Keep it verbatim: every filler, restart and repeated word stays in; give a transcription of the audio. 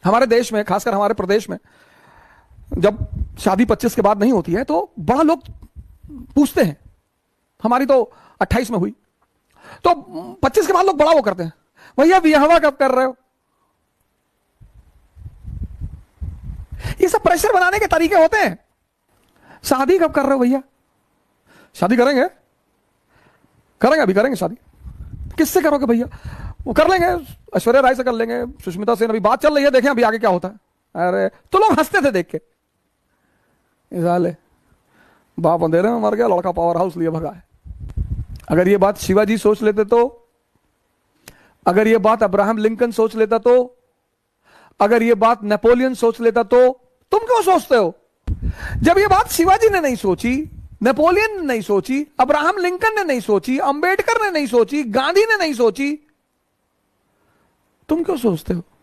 हमारे देश में, खासकर हमारे प्रदेश में, जब शादी पच्चीस के बाद नहीं होती है तो बड़ा लोग पूछते हैं। हमारी तो अट्ठाईस में हुई, तो पच्चीस के बाद लोग बड़ा वो करते हैं, भैया विवाह कब कर रहे हो? ये सब प्रेशर बनाने के तरीके होते हैं। शादी कब कर रहे हो भैया? शादी करेंगे, करेंगे, अभी करेंगे शादी। किससे करोगे भैया? वो कर लेंगे, ऐश्वर्या राय से कर लेंगे, सुष्मिता सेन, अभी बात चल रही है, देखें अभी आगे क्या होता है। अरे तो लोग हंसते थे देख के, साले बाप अंधेरे में मर गया, लड़का पावर हाउस लिए भगा है। अगर ये बात शिवाजी सोच लेते तो, अगर ये बात अब्राहम लिंकन सोच लेता तो, अगर ये बात नेपोलियन सोच लेता तो तुम क्यों सोचते हो? जब ये बात शिवाजी ने नहीं सोची, नेपोलियन ने नहीं सोची, अब्राहम लिंकन ने नहीं सोची, अंबेडकर ने नहीं सोची, गांधी ने नहीं सोची, तुम क्यों सोचते हो?